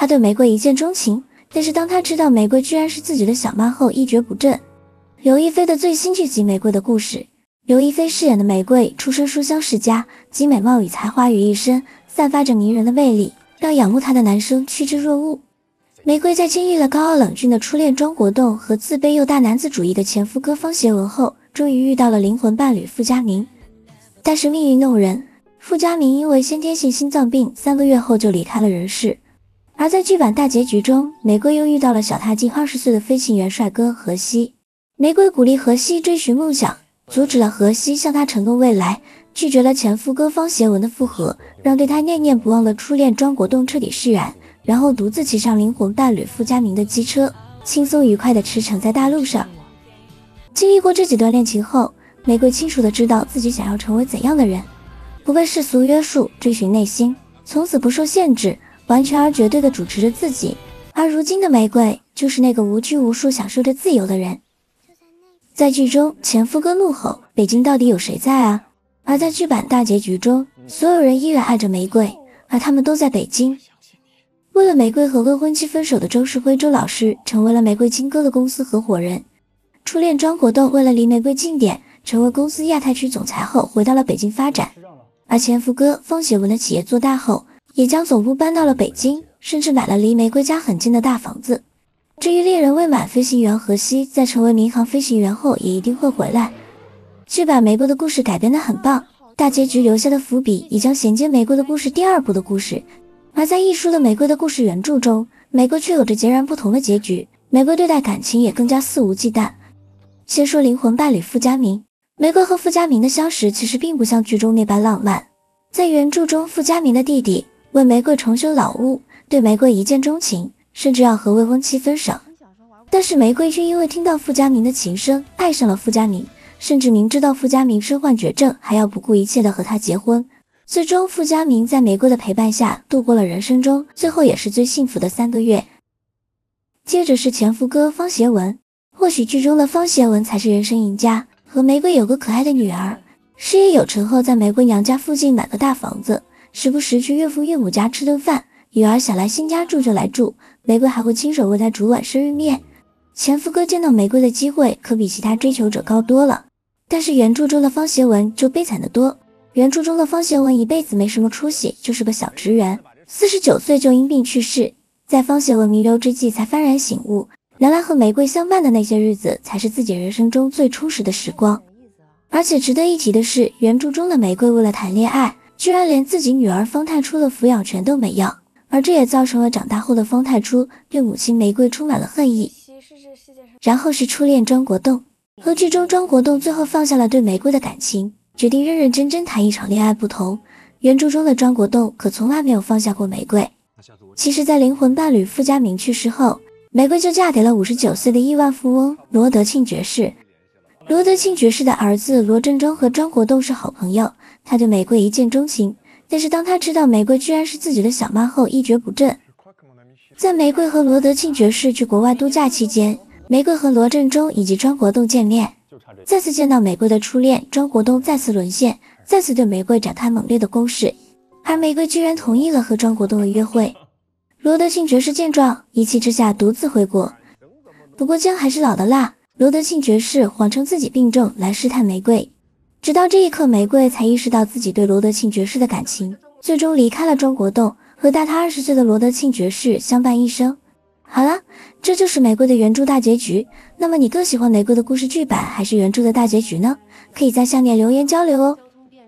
他对玫瑰一见钟情，但是当他知道玫瑰居然是自己的小妈后，一蹶不振。刘亦菲的最新剧集《玫瑰的故事》，刘亦菲饰演的玫瑰出身书香世家，集美貌与才华于一身，散发着迷人的魅力，让仰慕她的男生趋之若鹜。玫瑰在经历了高傲冷峻的初恋庄国栋和自卑又大男子主义的前夫哥方协文后，终于遇到了灵魂伴侣傅家明。但是命运弄人，傅家明因为先天性心脏病3个月后就离开了人世。而在剧版大结局中，玫瑰又遇到了小她近20岁的飞行员帅哥何西。玫瑰鼓励何西追寻梦想，阻止了何西向他承诺未来，拒绝了前夫哥方协文的复合，让对他念念不忘的初恋庄国栋彻底释然，然后独自骑上灵魂伴侣傅家明的机车，轻松愉快地驰骋在大路上。经历过这几段恋情后，玫瑰清楚地知道自己想要成为怎样的人，不被世俗约束，追寻内心，从此不受限制，完全而绝对地主持着自己。而如今的玫瑰就是那个无拘无束享受着自由的人。在剧中，前夫哥怒吼北京到底有谁在啊？而在剧版大结局中，所有人依然爱着玫瑰，而他们都在北京。为了玫瑰和未婚妻分手的周世辉周老师成为了玫瑰金哥的公司合伙人。初恋庄国栋为了离玫瑰近点，成为公司亚太区总裁后回到了北京发展。而前夫哥方协文的企业做大后，也将总部搬到了北京，甚至买了离玫瑰家很近的大房子。至于恋人未满飞行员何西，在成为民航飞行员后也一定会回来。剧版玫瑰的故事改编得很棒，大结局留下的伏笔也将衔接玫瑰的故事第2部的故事。而在一书的玫瑰的故事原著中，玫瑰却有着截然不同的结局，玫瑰对待感情也更加肆无忌惮。先说灵魂伴侣傅家明，玫瑰和傅家明的相识其实并不像剧中那般浪漫。在原著中，傅家明的弟弟为玫瑰重修老屋，对玫瑰一见钟情，甚至要和未婚妻分手。但是玫瑰却因为听到傅家明的琴声，爱上了傅家明，甚至明知道傅家明身患绝症，还要不顾一切的和他结婚。最终傅家明在玫瑰的陪伴下度过了人生中最后也是最幸福的3个月。接着是前夫哥方协文，或许剧中的方协文才是人生赢家，和玫瑰有个可爱的女儿，事业有成后在玫瑰娘家附近买个大房子，时不时去岳父岳母家吃顿饭，女儿想来新家住就来住，玫瑰还会亲手为她煮碗生日面。前夫哥见到玫瑰的机会可比其他追求者高多了。但是原著中的方协文就悲惨得多，原著中的方协文一辈子没什么出息，就是个小职员，49岁就因病去世。在方协文弥留之际才幡然醒悟，原来和玫瑰相伴的那些日子才是自己人生中最充实的时光。而且值得一提的是，原著中的玫瑰为了谈恋爱，居然连自己女儿方太初的抚养权都没要，而这也造成了长大后的方太初对母亲玫瑰充满了恨意。然后是初恋庄国栋，和剧中庄国栋最后放下了对玫瑰的感情，决定认认真真谈一场恋爱不同，原著中的庄国栋可从来没有放下过玫瑰。其实在灵魂伴侣傅家明去世后，玫瑰就嫁给了59岁的亿万富翁罗德庆爵士。罗德庆爵士的儿子罗振中和庄国栋是好朋友，他对玫瑰一见钟情，但是当他知道玫瑰居然是自己的小妈后，一蹶不振。在玫瑰和罗德庆爵士去国外度假期间，玫瑰和罗振中以及庄国栋见面，再次见到玫瑰的初恋庄国栋再次沦陷，再次对玫瑰展开猛烈的攻势，而玫瑰居然同意了和庄国栋的约会。罗德庆爵士见状，一气之下独自回国。不过姜还是老的辣，罗德庆爵士谎称自己病重来试探玫瑰，直到这一刻，玫瑰才意识到自己对罗德庆爵士的感情，最终离开了庄国栋，和大他20岁的罗德庆爵士相伴一生。好了，这就是玫瑰的原著大结局。那么你更喜欢玫瑰的故事剧版还是原著的大结局呢？可以在下面留言交流哦。